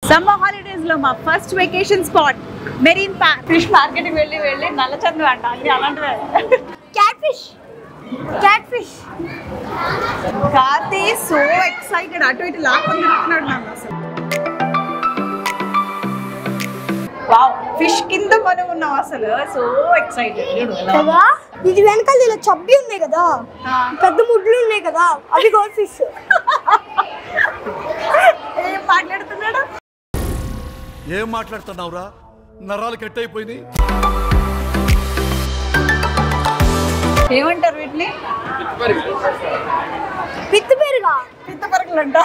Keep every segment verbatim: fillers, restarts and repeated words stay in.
Summer holidays లో మా first vacation spot marine park. Fish market కి వెళ్ళి వెళ్ళి నల్లచందు అంట అన్ని అలాంటివే. Cat fish cat fish Karthi so excited, అటు ఇటు లాక్కొని తిరుగుతున్నాడు నన్ను అసలు. వావ్, ఫిష్ కింద మనం ఉన్నాం అసలు. సో ఎక్సైటెడ్ కదా. ఇది వెనకాల ఇలా చబ్బి ఉన్నాయి కదా, పెద్ద ముడ్లు ఉన్నాయి కదా, అవి గోల్డ్ ఫిష్. ఏం మాట్లాడుతున్నాడు? ఏం మాట్లాడుతున్నావురా? నరాలు కట్ అయిపోయింది. ఏమంటారు వీటిని? పిత్త పెరుగా పిత్త పరుగులు అంట.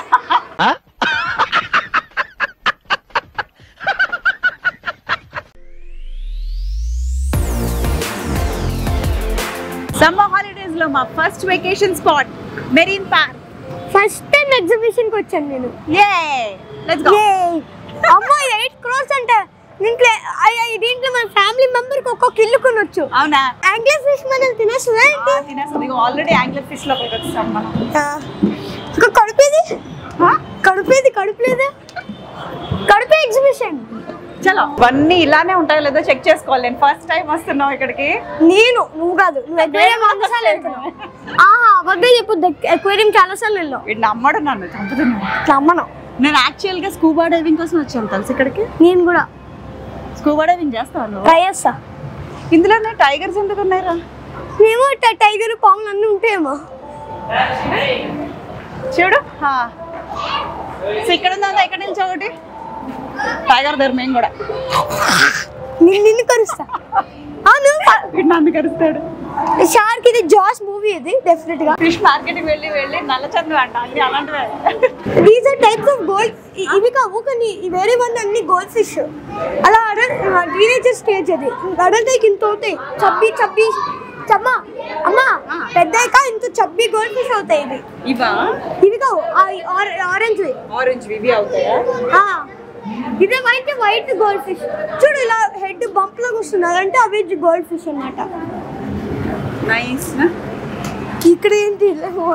సమ్మర్ హాలిడేస్ లో మా first vacation spot marine park. First time exhibition కి వచ్చాను నేను. Yeah let's go. అమ్మా ఎయిట్ క్రోర్స్ అంటే దీంట్లో దీంట్లో మన ఫ్యామిలీ మెంబర్ కి ఒక్కొక్క ఇల్లు కొనొచ్చు. అవునా? యాంగ్లర్ ఫిష్ మనం తినేస్తుందా? తినేస్తుంది. ఆల్రెడీ యాంగ్లర్ ఫిష్ లో వచ్చాం మనం. ఇంకా కడుపేది కడుపేది కడుపులేదు కడుపే ఎగ్జిబిషన్. చలో, ఇవన్నీ ఇలానే ఉంటాయో లేదో చెక్ చేసుకోవాలి. నేను ఫస్ట్ టైం వస్తున్నావు ఇక్కడికి. నేను నువ్వు కాదు, నువ్వు ఎక్వేరియం వంద సార్లు వెళ్తున్నావు. అబ్బాయి చెప్పు, ఎక్వేరియం చాలా సార్లు వెళ్ళావు. వీడు నమ్మడు, నన్ను చంపుతున్నాను. నమ్మను. నేను యాక్చువల్ గా స్కూబా డైవింగ్ కోసం వచ్చాను తెలుసు ఇక్కడికి. నేను కూడా స్కూబా డైవింగ్ చేస్తాను. ట్రై చేస్తా. ఇందులోనే టైగర్స్ ఎందుకు ఉన్నాయిరా? మేము టైగర్ పాములు అన్నీ ఉంటాయేమో. చూడు, సో ఇక్కడ ఉందా? ఇక్కడ నుంచి ఒకటి టైగర్ దగ్గర మేము కూడా నిన్ను కరుస్తా. నన్ను కరుస్తాడు. షార్క్ ఇది జాస్ మూవీ, ఇది డెఫినెట్ గా. ఫిష్ మార్కెట్ కి వెళ్ళి వెళ్ళి నల్లచందు అంట అన్ని అలాంటివే. These are types of gold. ఇవి కావు కానీ వేరే వన్ అన్ని గోల్డ్ ఫిష్. అలా టీనేజర్ స్టేజ్ అది. అడల్ట్ అయ్యి ఇంత అవుతాయి, చబ్బి చబ్బి చమ్మా అమ్మా పెద్దగా ఇంత చబ్బి గోల్డ్ ఫిష్ అవుతాయి ఇవి. ఇవా? ఇవి కావు, ఆరెంజ్ ఆరెంజ్ ఇవి అవుతాయా? ఇదే వైట్ వైట్ గోల్డ్ ఫిష్. చూడు ఇలా హెడ్ బంప్ లాగా వస్తుంది, అదంటే అవి గోల్డ్ ఫిష్ అన్నమాట. నైస్. ఇక్కడ ఏంటి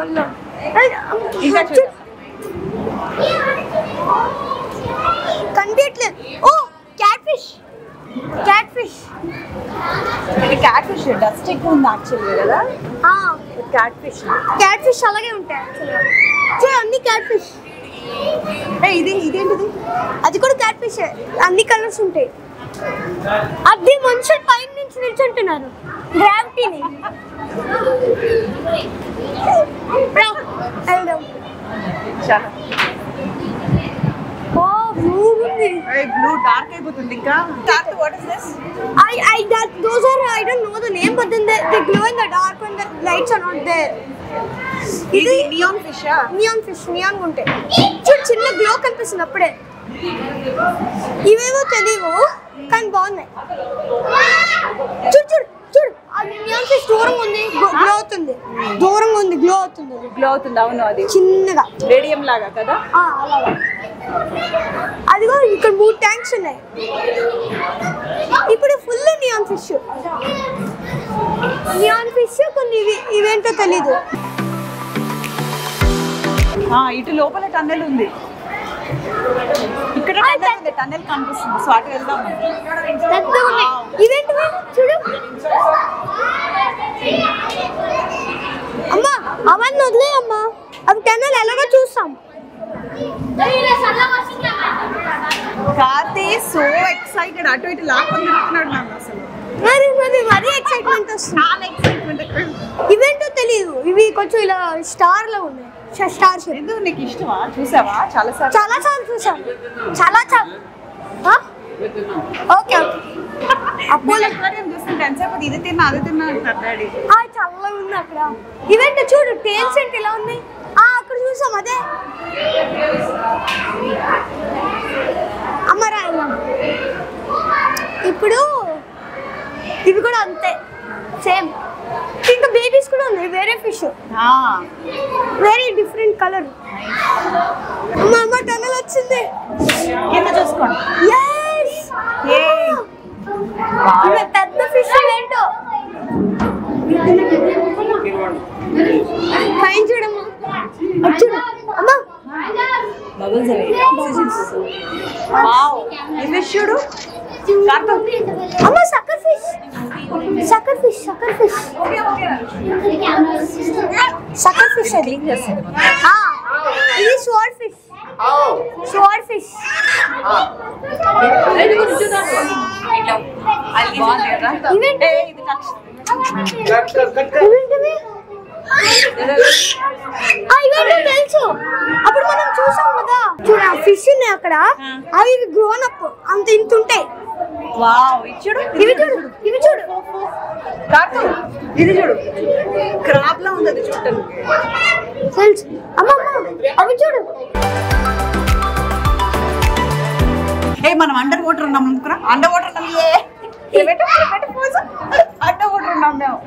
కనిపించట్లేదు. ఓ క్యాట్ ఫిష్ క్యాట్ ఫిష్ ఇది క్యాట్ ఫిష్. డస్ట్ ఎక్కువ ఉంది యాక్చువల్గా కదా. క్యాట్ ఫిష్ క్యాట్ ఫిష్ అలాగే ఉంటాయి చూడు, అన్ని క్యాట్ ఫిష్. ఇది ఇదేంటిది? అది కూడా క్యాట్ ఫిష్, అన్ని కలర్స్ ఉంటాయి. అది మనుషులు పైన నుంచి నిల్చుంటున్నారు గ్రావిటీని. చాలా ఓ బ్లూ ఉంది. బ్లూ డార్క్ అయిపోతుంది ఇంకా. Dark what is this? I I that those are I don't know the name, but then they, they glow in the dark when the lights are not there. ఇది neon fish. Neon fish neon ఉంటాయి చూడు, చిన్న glow కనిపిస్తుంది అప్పుడే. ఇవేవో తెలియవు కానీ బాగున్నాయి. చూడు చూడు చూడు, అది నియాన్ ఫిష్ దూరంగా ఉంది, గ్లో అవుతుంది. దూరంగా ఉంది, గ్లో అవుతుంది. గ్లో అవుతుంది. అవును, అది చిన్నగా రేడియం లాగా కదా. అలాగా. అదిగో ఇక్కడ మూడు ట్యాంక్స్ ఉన్నాయి. ఇప్పుడు full neon fish neon fish కొన్ని ఇవి ఇవేంటో తెలీదు. ఇటు లోపల టన్నెల్ ఉంది. ఇక్కడ టన్నెల్ కనిపిస్తుంది. సో అటు వెళ్దాం. ఇవేంటివి చూడు అమ్మా, అవన్నీ వదిలే అమ్మా, అవి టన్నెల్ ఎలాగో చూస్తాం. కార్తీ సో ఎక్సైటెడ్, అటు ఇటు లాక్కొని తిరుగుతున్నాడు నన్ను అసలు. మరి మరి మరీ ఎక్సైట్మెంట్ వస్తుంది. చాలా ఎక్సైట్మెంట్. ఇవేంటో తెలియదు, ఇవి కొంచెం ఇలా స్టార్ లో ఉన్నాయి. Star shape. ఎందుకు నీకు ఇష్టమా? చూసావా? చాలా సార్లు చాలా సార్లు చూసాను. చాలా చాలా ఓకే ఓకే. అప్పుడు అక్వేరియం చూస్తుంటే ఎంతసేపు ఇది తిన్నా అది తిన్నా అంటారు డాడీ. చల్లగా ఉంది అక్కడ. ఇవేంటో చూడు, టేల్స్ ఏంటి ఇలా ఉన్నాయి. అక్కడ చూసాం అదే. అమ్మరా ఇప్పుడు ఇవి కూడా అంతే సేమ్. ఇంకా బేబీస్ కూడా ఉన్నాయి, వేరే ఫిష్, వెరీ డిఫరెంట్ కలర్. అమ్మ అమ్మ టనల్ వచ్చింది. కింద చూసుకోండి. ఇవి పెద్ద ఫిష్ ఏంటో పైన చూడమ్మా. చూడు అమ్మా బబుల్స్ అవి వావ్ ఈ ఫిష్ చూడు కార్తో అమ్మ sucker fish sucker fish sucker fish sucker fish అది ఆ ఇది స్వార్డ్ ఫిష్ స్వార్డ్ ఫిష్ ఇవేంటి ఇవేంటివి ఇవేంటి తెలుసు అప్పుడు మనం చూసాం కదా చూడ ఫిష్ ఉన్నాయి అక్కడ అవి గ్రోన్ అప్ అంత ఇంత ఉంటాయి వావ్ ఇది చూడు ఇవి చూడు ఇవి చూడు కార్తో ఇది చూడు క్రాబ్ లా ఉంది అది చూడటానికి తెలుసు అమ్మ అమ్మ అవి చూడు ఏ మనం అండర్ వాటర్ ఉన్నాం అనుకురా అండర్ వాటర్ ఉన్నాం ఏ పెట్టు పెట్టు పోజు అండర్ వాటర్ ఉన్నాం మేము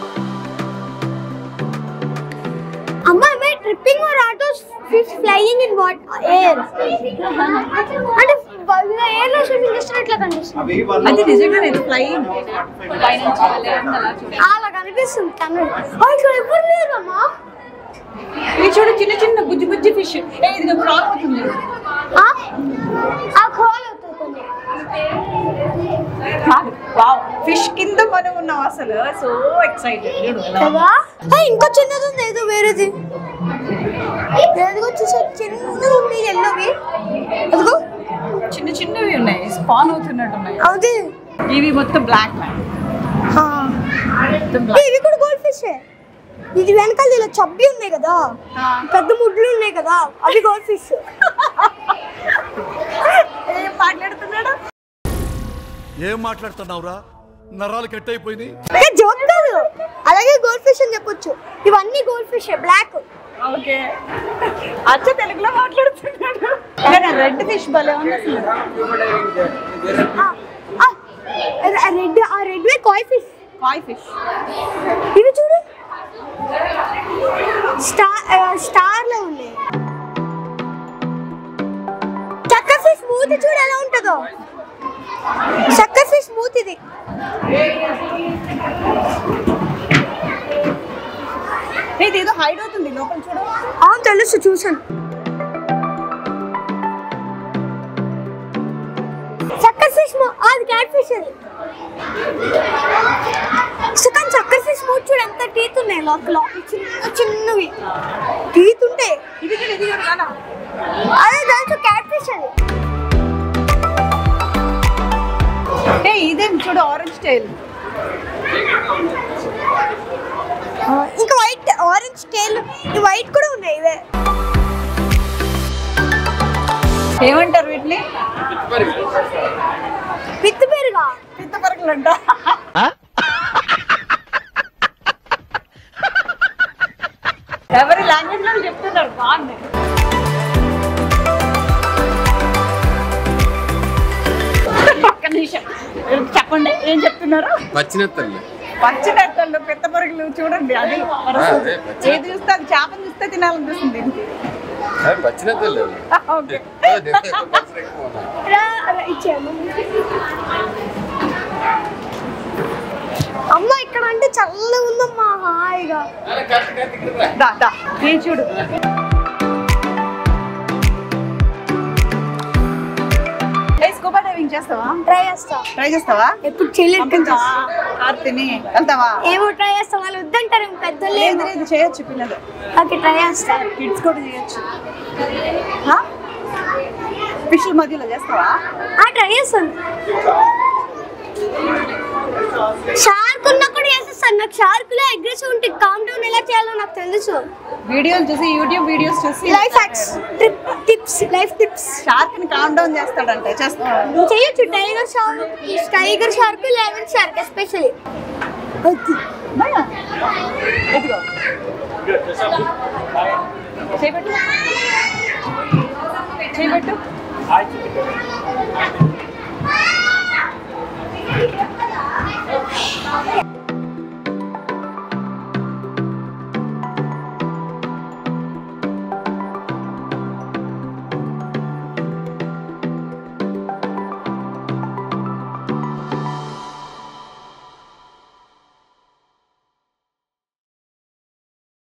అమ్మ may tripping or are those fish flying in what air అంటే ఎయిర్ లో స్విమ్మింగ్ చేస్తున్నట్లా కనిపిస్తుంది అది నిజంగా ఇది ఫ్లైయింగ్ పైనుంచి అలా చూడు అలా కనిపిస్తుంది కన్ను ఇక్కడ ఎవరు లేరు అమ్మా ఇది చూడు చిన్న చిన్న బుజ్జి బుజ్జి ఫిష్ ఏ ఇది క్రాల్ అవుతుంది ఆ క్రాల్ అవుతుంది వావ్ ఫిష్ కింద మనం ఉన్నాం అసలు సో ఎక్సైటెడ్ చూడు కదా ఇంకో చిన్నది ఉంది ఏదో వేరేది ఏదో చూసా చిన్నది ఉంది ఎల్లోవి అదిగో చిన్న చిన్నవి ఉన్నాయి స్పాన్ అవుతున్నట్టు ఉన్నాయి అది ఇవి మొత్తం బ్లాక్ ఇవి కూడా గోల్డ్ ఫిష్ ఇది వెనకాల ఇలా చబ్బి ఉన్నాయి కదా పెద్ద ముడ్లు ఉన్నాయి కదా అవి గోల్డ్ ఫిష్ ఏం మాట్లాడుతున్నాడు ఏం మాట్లాడుతున్నావురా నరాలు కట్ అయిపోయినాయి జోక్ కాదు అలాగే గోల్డ్ ఫిష్ అని చెప్పొచ్చు ఇవన్నీ గోల్డ్ ఫిష్ బ్లాక్ ఓకే అచ్చ తెలుగులో మాట్లాడుతున్నాడు రెడ్ ఫిష్ భలే ఉంది రెడ్ ఆ రెడ్ వే కాయ్ ఫిష్ కాయ్ ఫిష్ ఇవి చూడు స్టార్ స్టార్ లో ఉన్నాయి చక్కర్ ఫిష్ మూతి చూడు ఎలా ఉంటుందో చక్కర్ ఫిష్ మూతిది ఇది ఏదో హైడ్ అవుతుంది లోపల చూడు అవును తెలుసు చూసాను చక్కర్ ఫిష్ అది క్యాట్ ఫిష్ అది సుఖాన్ చక్కర్ ఫిష్ మూతి చూడు ఎంత టీత్ ఉన్నాయి లోపల చిన్న చిన్నవి టీత్ ఉంటాయి ఇది కూడా ఇది కూడా కానా అదే తెలుసు క్యాట్ ఫిష్ అది ఏ ఇదేం చూడు ఆరెంజ్ టైల్ ఇంకా వైట్ ఆరెంజ్ టైల్ ఈ వైట్ కూడా ఉన్నాయి ఇవే ఏమంటారు వీటిని పిత్త పెరుగా పిత్త పరకలు అంట ఎవరి లాంగ్వేజ్ లో చెప్తున్నారు బాగుంది ఒక్క నిమిషం చెప్పండి ఏం చెప్తున్నారు పచ్చినెత్తలు పచ్చినెత్తలు పెద్ద పరుగులు చూడండి అది ఏది చూస్తే అది చేపను చూస్తే తినాలనిపిస్తుంది దీనికి పచ్చినెత్తలు ఓకే ఇచ్చాము అమ్మ ఇక్కడ అంటే చల్లగా ఉందమ్మా హాయిగా దా దా ఏ చూడు స్కూబా డైవింగ్ చేస్తావా ట్రై చేస్తా ట్రై చేస్తావా ఎప్పుడు చేయలేదు ఆర్తిని వెళ్తావా ఏమో ట్రై చేస్తా వాళ్ళు వద్దంటారు పెద్దలు లేదు లేదు చేయొచ్చు పిల్లలు ఓకే ట్రై చేస్తా కిడ్స్ కూడా చేయొచ్చు ఫిష్ మధ్యలో చేస్తావా ట్రై చేస్తాను షార్క్ ఉన్నా కూడా చేసేస్తాను నాకు షార్క్ లో అగ్రెసివ్ ఉంటుంది కామ్ డౌన్ ఎలా చేయాలో నాకు తెలుసు వీడియోలు చూసి యూట్యూబ్ వీడియోస్ చూసి life hacks tips life tips shark ని కామ్ డౌన్ చేస్తాడంటే చేస్తా చేయొచ్చు tiger shark tiger shark lemon shark especially ఇదిగో చేయబెట్టు చేయబెట్టు